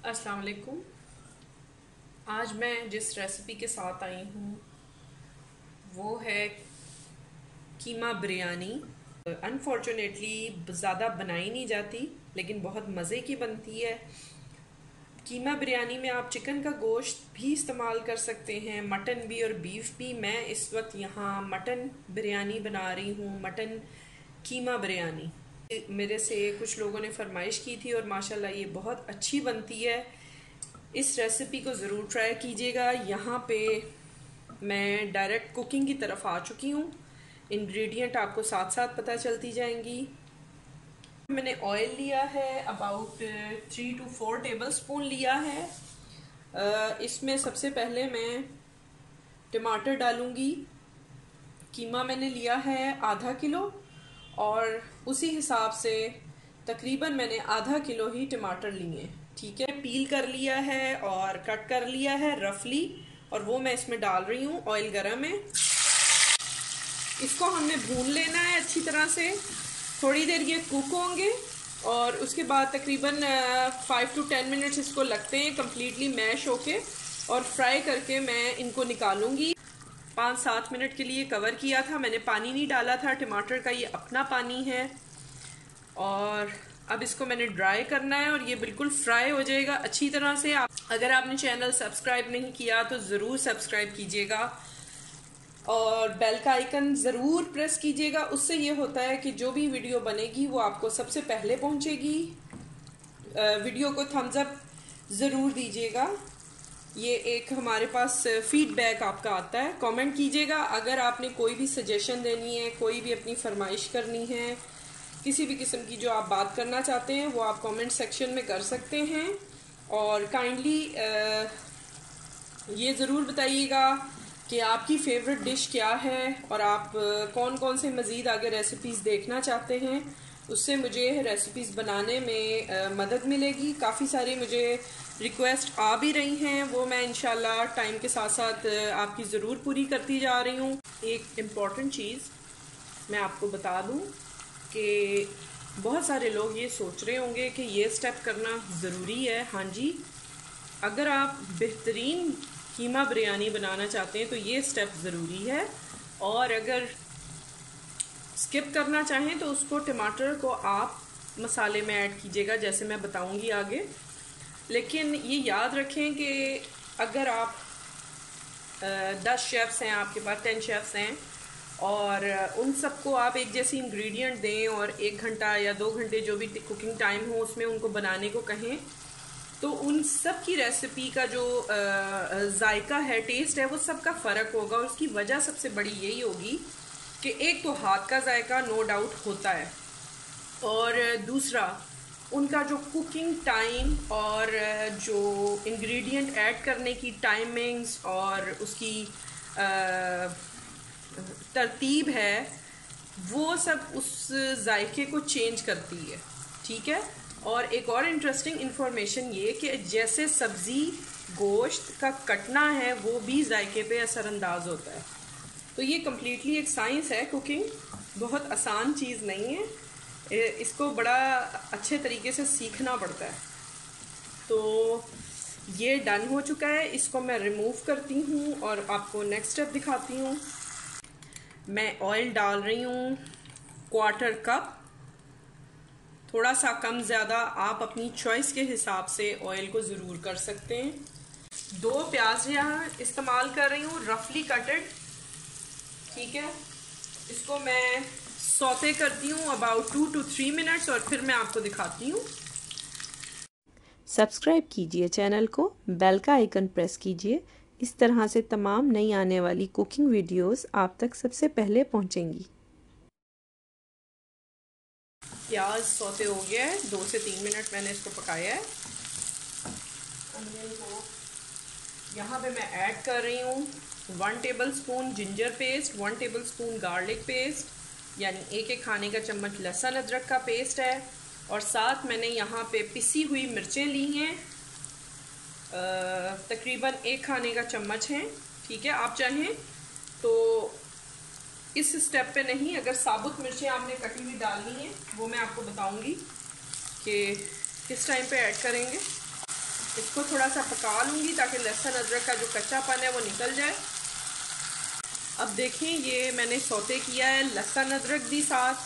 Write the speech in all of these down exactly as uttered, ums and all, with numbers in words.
अस्सलाम वालेकुम। आज मैं जिस रेसिपी के साथ आई हूँ वो है कीमा बिरयानी। अनफॉर्चुनेटली ज़्यादा बनाई नहीं जाती लेकिन बहुत मज़े की बनती है। कीमा बिरयानी में आप चिकन का गोश्त भी इस्तेमाल कर सकते हैं, मटन भी और बीफ भी। मैं इस वक्त यहाँ मटन बिरयानी बना रही हूँ, मटन कीमा बिरयानी। मेरे से कुछ लोगों ने फरमाइश की थी और माशाल्लाह ये बहुत अच्छी बनती है। इस रेसिपी को ज़रूर ट्राई कीजिएगा। यहाँ पे मैं डायरेक्ट कुकिंग की तरफ आ चुकी हूँ। इंग्रेडिएंट आपको साथ साथ पता चलती जाएंगी। मैंने ऑयल लिया है about three to four tablespoon लिया है। इसमें सबसे पहले मैं टमाटर डालूंगी। कीमा मैंने लिया है आधा किलो और उसी हिसाब से तकरीबन मैंने आधा किलो ही टमाटर लिए। ठीक है, पील कर लिया है और कट कर लिया है रफली और वो मैं इसमें डाल रही हूँ। ऑयल गरम है, इसको हमने भून लेना है अच्छी तरह से। थोड़ी देर ये कुक होंगे और उसके बाद तकरीबन फाइव टू टेन मिनट्स इसको लगते हैं कम्प्लीटली मैश होके, और फ्राई करके मैं इनको निकालूंगी। पाँच सात मिनट के लिए कवर किया था मैंने, पानी नहीं डाला था, टमाटर का ये अपना पानी है। और अब इसको मैंने ड्राई करना है और ये बिल्कुल फ्राई हो जाएगा अच्छी तरह से। आप अगर आपने चैनल सब्सक्राइब नहीं किया तो ज़रूर सब्सक्राइब कीजिएगा और बेल का आइकन ज़रूर प्रेस कीजिएगा। उससे ये होता है कि जो भी वीडियो बनेगी वो आपको सबसे पहले पहुंचेगी। वीडियो को थम्स अप ज़रूर दीजिएगा। ये एक हमारे पास फीडबैक आपका आता है, कमेंट कीजिएगा। अगर आपने कोई भी सजेशन देनी है, कोई भी अपनी फरमाइश करनी है, किसी भी किस्म की जो आप बात करना चाहते हैं वो आप कमेंट सेक्शन में कर सकते हैं। और काइंडली ये ज़रूर बताइएगा कि आपकी फेवरेट डिश क्या है और आप कौन कौन से मज़ीद आगे रेसिपीज़ देखना चाहते हैं। उससे मुझे रेसिपीज़ बनाने में आ, मदद मिलेगी। काफ़ी सारी मुझे रिक्वेस्ट आ भी रही हैं, वो मैं इंशाल्लाह टाइम के साथ साथ आपकी ज़रूर पूरी करती जा रही हूँ। एक इम्पॉर्टेंट चीज़ मैं आपको बता दूँ कि बहुत सारे लोग ये सोच रहे होंगे कि ये स्टेप करना ज़रूरी है। हाँ जी, अगर आप बेहतरीन कीमा बिरयानी बनाना चाहते हैं तो ये स्टेप ज़रूरी है। और अगर स्किप करना चाहें तो उसको टमाटर को आप मसाले में ऐड कीजिएगा, जैसे मैं बताऊंगी आगे। लेकिन ये याद रखें कि अगर आप दस शेफ्स हैं, आपके पास टेन शेफ्स हैं और उन सबको आप एक जैसी इंग्रेडिएंट दें और एक घंटा या दो घंटे जो भी कुकिंग टाइम हो उसमें उनको बनाने को कहें, तो उन सब की रेसिपी का जो जायका है, टेस्ट है, वो सबका फ़र्क होगा। और उसकी वजह सबसे बड़ी यही होगी कि एक तो हाथ का जायका नो डाउट होता है और दूसरा उनका जो कुकिंग टाइम और जो इंग्रेडिएंट ऐड करने की टाइमिंग्स और उसकी तरतीब है वो सब उस जायके को चेंज करती है। ठीक है, और एक और इंटरेस्टिंग इन्फॉर्मेशन ये कि जैसे सब्ज़ी गोश्त का कटना है वो भी जायके पे असरअंदाज होता है। तो ये कम्प्लीटली एक साइंस है कुकिंग, बहुत आसान चीज़ नहीं है, इसको बड़ा अच्छे तरीके से सीखना पड़ता है। तो ये डन हो चुका है, इसको मैं रिमूव करती हूँ और आपको नेक्स्ट स्टेप दिखाती हूँ। मैं ऑयल डाल रही हूँ क्वार्टर कप, थोड़ा सा कम ज़्यादा आप अपनी चॉइस के हिसाब से ऑयल को ज़रूर कर सकते हैं। दो प्याज यहाँ इस्तेमाल कर रही हूँ रफली कटेड। ठीक है, इसको मैं सौते करती हूँ about two to three minutes और फिर मैं आपको दिखाती हूँ। सब्सक्राइब कीजिए चैनल को, बेल का आइकन प्रेस कीजिए। इस तरह से तमाम नई आने वाली कुकिंग वीडियोस आप तक सबसे पहले पहुंचेंगी। प्याज सौते हो गया है, दो से तीन मिनट मैंने इसको पकाया है। अनियन को यहाँ पे मैं ऐड कर रही हूँ one tablespoon ginger paste, one tablespoon garlic paste, यानी एक एक खाने का चम्मच लहसुन अदरक का पेस्ट है। और साथ मैंने यहाँ पे पिसी हुई मिर्चें ली हैं, तकरीबन एक खाने का चम्मच हैं। ठीक है, आप चाहें तो इस स्टेप पे नहीं, अगर साबुत मिर्चें आपने कटी हुई डालनी है वो मैं आपको बताऊंगी कि किस टाइम पे ऐड करेंगे। इसको थोड़ा सा पका लूँगी ताकि लहसुन अदरक का जो कच्चापन है वो निकल जाए। अब देखें ये मैंने सौते किया है लहसुन अदरक भी साथ।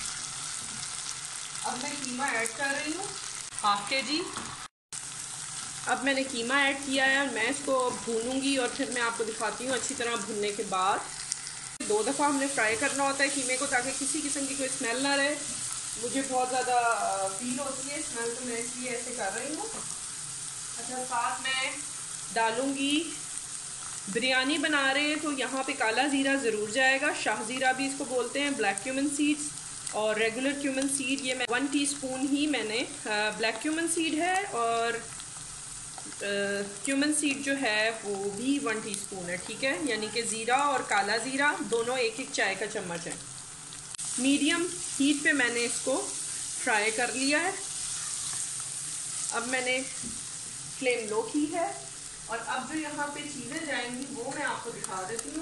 अब मैं कीमा ऐड कर रही हूँ हाफ के जी। अब मैंने कीमा ऐड किया है और मैं इसको भूनूंगी और फिर मैं आपको दिखाती हूँ अच्छी तरह भूनने के बाद। दो दफ़ा हमने फ्राई करना होता है कीमे को ताकि किसी किस्म की कोई स्मेल ना रहे। मुझे बहुत ज़्यादा फील होती है स्मेल, तो मैं इसलिए ऐसे कर रही हूँ। अच्छा, साथ मैं डालूँगी, बिरयानी बना रहे हैं तो यहाँ पे काला ज़ीरा ज़रूर जाएगा, शाह ज़ीरा भी इसको बोलते हैं, ब्लैक क्यूमन सीड्स और रेगुलर क्यूमन सीड। ये मैं वन टीस्पून ही मैंने ब्लैक क्यूमन सीड है और क्यूमन सीड जो है वो भी वन टीस्पून है, ठीक है। यानी कि ज़ीरा और काला ज़ीरा दोनों एक एक चाय का चम्मच है। मीडियम हीट पे मैंने इसको फ्राई कर लिया है। अब मैंने फ्लेम लो की है और अब जो यहाँ पे चीज़ें जाएंगी वो मैं आपको दिखा देती हूँ।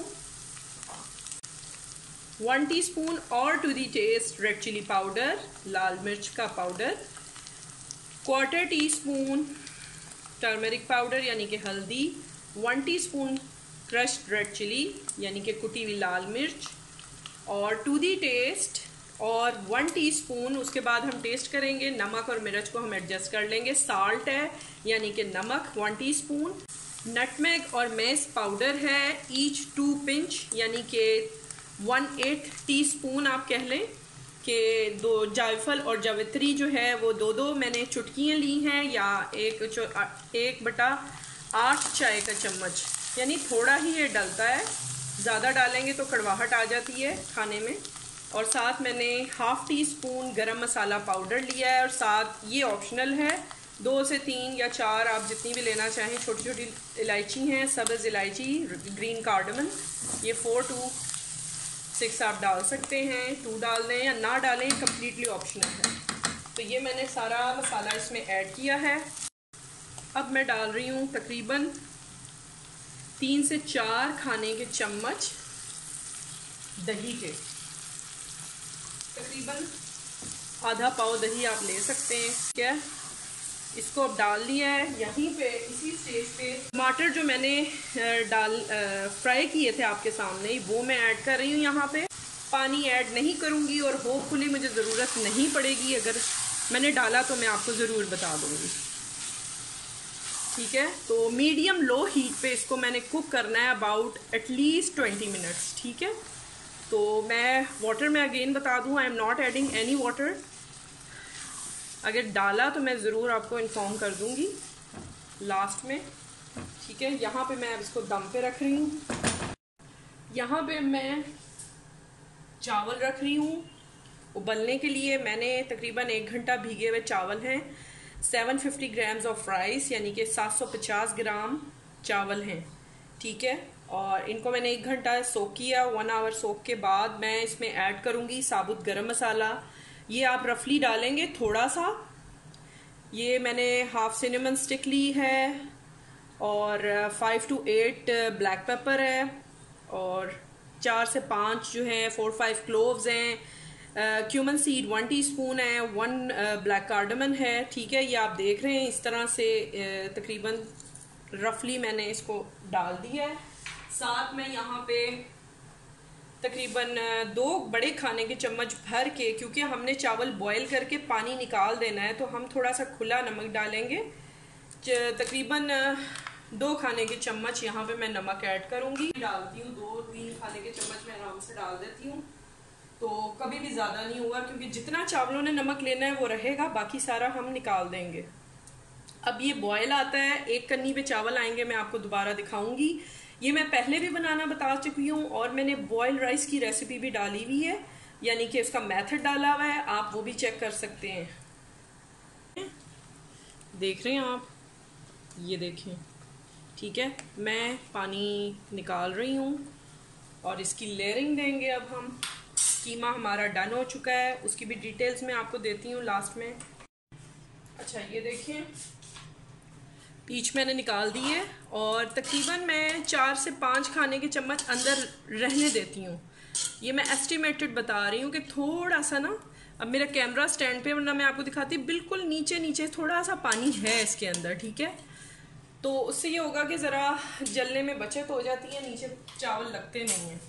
वन टीस्पून और to the taste red chilli powder, लाल मिर्च का powder, quarter teaspoon turmeric powder यानी कि हल्दी, one teaspoon crushed red chilli यानी कि कुटी हुई लाल मिर्च और टू दी टेस्ट और वन टीस्पून, उसके बाद हम टेस्ट करेंगे, नमक और मिर्च को हम एडजस्ट कर लेंगे। साल्ट है यानी कि नमक वन टीस्पून, नटमेग और मेस पाउडर है ईच टू पिंच यानी कि वन एट टीस्पून आप कह लें कि दो जायफल और जावित्री जो है वो दो दो मैंने चुटकियाँ ली हैं या एक एक बटा आठ चाय का चम्मच, यानी थोड़ा ही ये डलता है, ज़्यादा डालेंगे तो कड़वाहट आ जाती है खाने में। और साथ मैंने हाफ़ टी स्पून गरम मसाला पाउडर लिया है और साथ ये ऑप्शनल है, दो से तीन या चार आप जितनी भी लेना चाहें छोटी छोटी इलायची हैं, सब्ज़ इलायची, ग्रीन कार्डमन, ये फोर टू सिक्स आप डाल सकते हैं, टू डाल दें या ना डालें, कम्प्लीटली ऑप्शनल है। तो ये मैंने सारा मसाला इसमें ऐड किया है। अब मैं डाल रही हूँ तकरीबन तीन से चार खाने के चम्मच दही के, तकरीबन आधा पाव दही आप ले सकते हैं, क्या इसको अब डाल दिया है। यहीं पे इसी स्टेज पे टमाटर जो मैंने डाल फ्राई किए थे आपके सामने वो मैं ऐड कर रही हूँ। यहाँ पे पानी ऐड नहीं करूँगी और होपफुली मुझे ज़रूरत नहीं पड़ेगी, अगर मैंने डाला तो मैं आपको ज़रूर बता दूँगी, ठीक है। तो मीडियम लो हीट पे इसको मैंने कुक करना है अबाउट एटलीस्ट ट्वेंटी मिनट्स, ठीक है। तो मैं वाटर में अगेन बता दूँ, I am not adding any water, अगर डाला तो मैं ज़रूर आपको इन्फॉर्म कर दूँगी लास्ट में, ठीक है। यहाँ पे मैं अब इसको दम पे रख रही हूँ। यहाँ पे मैं चावल रख रही हूँ उबलने के लिए। मैंने तकरीबन एक घंटा भीगे हुए चावल हैं, seven fifty grams of rice यानी कि सात सौ पचास ग्राम चावल हैं, ठीक है। और इनको मैंने एक घंटा सोक किया। वन आवर सोक के बाद मैं इसमें ऐड करूँगी साबुत गरम मसाला, ये आप रफली डालेंगे थोड़ा सा। ये मैंने हाफ सिनेमन स्टिक ली है और five to eight black pepper है और चार से पाँच जो हैं फोर फाइव क्लोव्स हैं, क्यूमन सीड वन टीस्पून है, वन ब्लैक कार्डमन है, ठीक है। ये आप देख रहे हैं इस तरह से uh, तकरीबन रफली मैंने इसको डाल दिया है। साथ में यहाँ पे तकरीबन दो बड़े खाने के चम्मच भर के, क्योंकि हमने चावल बॉईल करके पानी निकाल देना है तो हम थोड़ा सा खुला नमक डालेंगे। तकरीबन दो खाने के चम्मच यहाँ पे मैं नमक ऐड करूँगी, डालती हूँ दो तीन खाने के चम्मच मैं आराम से डाल देती हूँ, तो कभी भी ज़्यादा नहीं होगा क्योंकि जितना चावलों ने नमक लेना है वो रहेगा, बाकी सारा हम निकाल देंगे। अब ये बॉयल आता है, एक कन्नी पे चावल आएंगे, मैं आपको दोबारा दिखाऊंगी। ये मैं पहले भी बनाना बता चुकी हूँ और मैंने बॉयल राइस की रेसिपी भी डाली हुई है, यानी कि उसका मेथड डाला हुआ है, आप वो भी चेक कर सकते हैं। देख रहे हैं आप, ये देखें, ठीक है। मैं पानी निकाल रही हूँ और इसकी लेयरिंग देंगे अब हम। कीमा हमारा डन हो चुका है, उसकी भी डिटेल्स मैं आपको देती हूँ लास्ट में। अच्छा, ये देखें, पीच मैंने निकाल दी है और तकरीबन मैं चार से पाँच खाने के चम्मच अंदर रहने देती हूँ। ये मैं एस्टिमेटेड बता रही हूँ कि थोड़ा सा ना अब मेरा कैमरा स्टैंड पे, वरना मैं आपको दिखाती, बिल्कुल नीचे नीचे थोड़ा सा पानी है इसके अंदर, ठीक है। तो उससे ये होगा कि ज़रा जलने में बचत हो जाती है, नीचे चावल लगते नहीं हैं।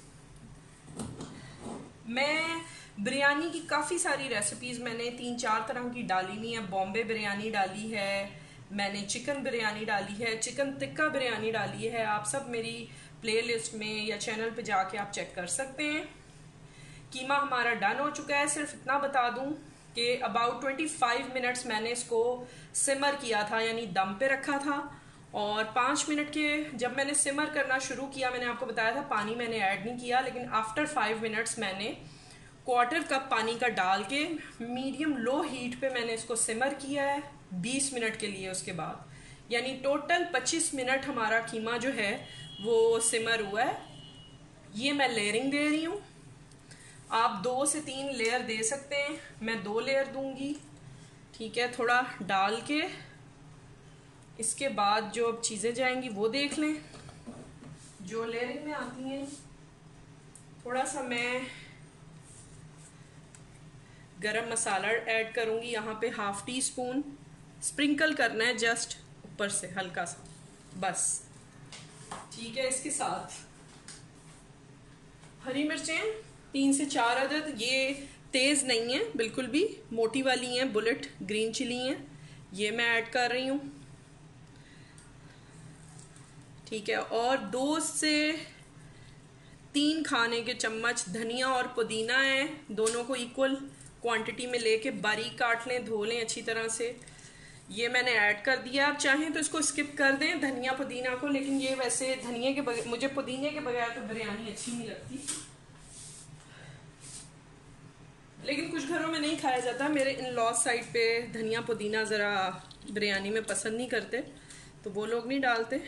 मैं बिरयानी की काफ़ी सारी रेसिपीज़ मैंने तीन चार तरह की डाली हुई हैं। बॉम्बे बिरयानी डाली है मैंने, चिकन बिरयानी डाली है, चिकन टिक्का बिरयानी डाली है। आप सब मेरी प्लेलिस्ट में या चैनल पे जाके आप चेक कर सकते हैं। कीमा हमारा डन हो चुका है। सिर्फ इतना बता दूं कि अबाउट पच्चीस मिनट्स मैंने इसको सिमर किया था, यानी दम पे रखा था। और पाँच मिनट के जब मैंने सिमर करना शुरू किया, मैंने आपको बताया था पानी मैंने ऐड नहीं किया, लेकिन आफ्टर फाइव मिनट्स मैंने क्वार्टर कप पानी का डाल के मीडियम लो हीट पे मैंने इसको सिमर किया है बीस मिनट के लिए। उसके बाद यानी टोटल पच्चीस मिनट हमारा कीमा जो है वो सिमर हुआ है। ये मैं लेयरिंग दे रही हूँ। आप दो से तीन लेयर दे सकते हैं, मैं दो लेयर दूंगी, ठीक है। थोड़ा डाल के इसके बाद जो अब चीज़ें जाएंगी वो देख लें जो लेयरिंग में आती हैं। थोड़ा सा मैं गरम मसाला ऐड करूंगी यहाँ पे, हाफ टी स्पून स्प्रिंकल करना है जस्ट ऊपर से हल्का सा, बस, ठीक है। इसके साथ हरी मिर्चें तीन से चार अदद, ये तेज नहीं है बिल्कुल भी, मोटी वाली हैं, बुलेट ग्रीन चिली हैं, ये मैं ऐड कर रही हूँ, ठीक है। और दो से तीन खाने के चम्मच धनिया और पुदीना है, दोनों को इक्वल क्वांटिटी में लेके बारीक काट लें, धो लें अच्छी तरह से। ये मैंने ऐड कर दिया। आप चाहें तो इसको स्किप कर दें धनिया पुदीना को, लेकिन ये वैसे धनिया के बगैर, मुझे पुदीने के बगैर तो बिरयानी अच्छी नहीं लगती, लेकिन कुछ घरों में नहीं खाया जाता। मेरे इन लॉ साइड पे धनिया पुदीना ज़रा बिरयानी में पसंद नहीं करते, तो वो लोग नहीं डालते।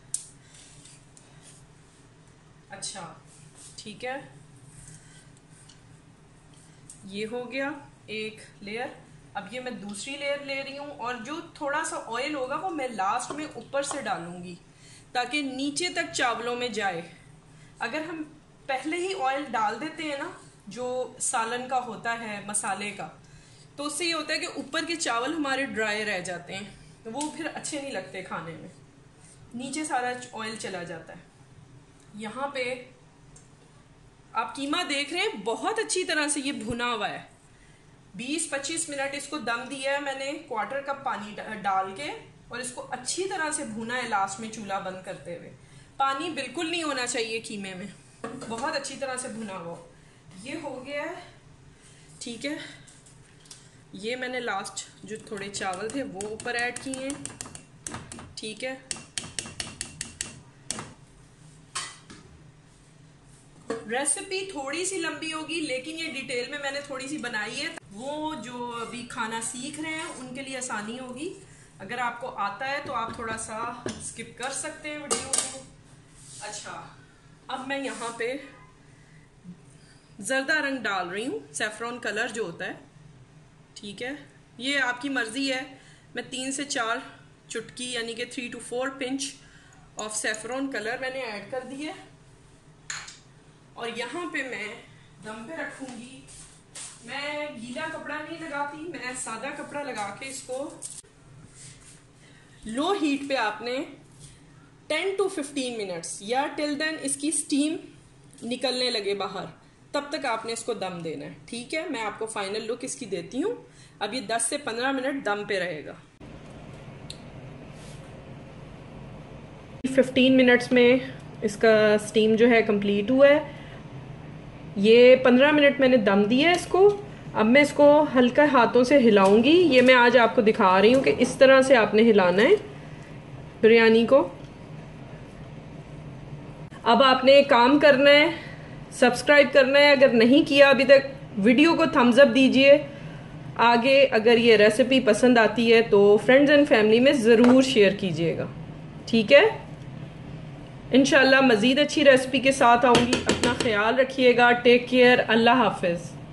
अच्छा, ठीक है, ये हो गया एक लेयर। अब ये मैं दूसरी लेयर ले रही हूँ, और जो थोड़ा सा ऑयल होगा वो मैं लास्ट में ऊपर से डालूंगी ताकि नीचे तक चावलों में जाए। अगर हम पहले ही ऑयल डाल देते हैं ना, जो सालन का होता है मसाले का, तो उससे ये होता है कि ऊपर के चावल हमारे ड्राई रह जाते हैं, तो वो फिर अच्छे नहीं लगते खाने में, नीचे सारा ऑयल चला जाता है। यहाँ पे आप कीमा देख रहे हैं, बहुत अच्छी तरह से ये भुना हुआ है। बीस पच्चीस मिनट इसको दम दिया है मैंने क्वार्टर कप पानी डाल के, और इसको अच्छी तरह से भुना है लास्ट में चूल्हा बंद करते हुए। पानी बिल्कुल नहीं होना चाहिए कीमे में, बहुत अच्छी तरह से भुना हुआ। ये हो गया है, ठीक है। ये मैंने लास्ट जो थोड़े चावल थे वो ऊपर ऐड किए हैं, ठीक है। रेसिपी थोड़ी सी लंबी होगी, लेकिन ये डिटेल में मैंने थोड़ी सी बनाई है, वो जो अभी खाना सीख रहे हैं उनके लिए आसानी होगी। अगर आपको आता है तो आप थोड़ा सा स्किप कर सकते हैं वीडियो को। अच्छा, अब मैं यहाँ पे जर्दा रंग डाल रही हूँ, सैफरॉन कलर जो होता है, ठीक है। ये आपकी मर्जी है। मैं तीन से चार चुटकी यानी कि three to four pinch of saffron colour मैंने ऐड कर दी है, और यहाँ पे मैं दम पे रखूंगी। मैं गीला कपड़ा नहीं लगाती, मैं सादा कपड़ा लगा के इसको लो हीट पे आपने टेन टू फिफ्टीन मिनट्स या टिल देन इसकी स्टीम निकलने लगे बाहर, तब तक आपने इसको दम देना है, ठीक है। मैं आपको फाइनल लुक इसकी देती हूँ। अब ये दस से पंद्रह मिनट दम पे रहेगा। फिफ्टीन मिनट्स में इसका स्टीम जो है कंप्लीट हुआ है। ये पंद्रह मिनट मैंने दम दिया है इसको। अब मैं इसको हल्का हाथों से हिलाऊंगी। ये मैं आज आपको दिखा रही हूँ कि इस तरह से आपने हिलाना है बिरयानी को। अब आपने एक काम करना है, सब्सक्राइब करना है अगर नहीं किया अभी तक, वीडियो को थम्स अप दीजिए। आगे अगर ये रेसिपी पसंद आती है तो फ्रेंड्स एंड फैमिली में ज़रूर शेयर कीजिएगा, ठीक है। इंशाल्लाह मज़ीद अच्छी रेसिपी के साथ आऊँगी। अपना ख्याल रखिएगा। Take care. अल्लाह हाफिज़।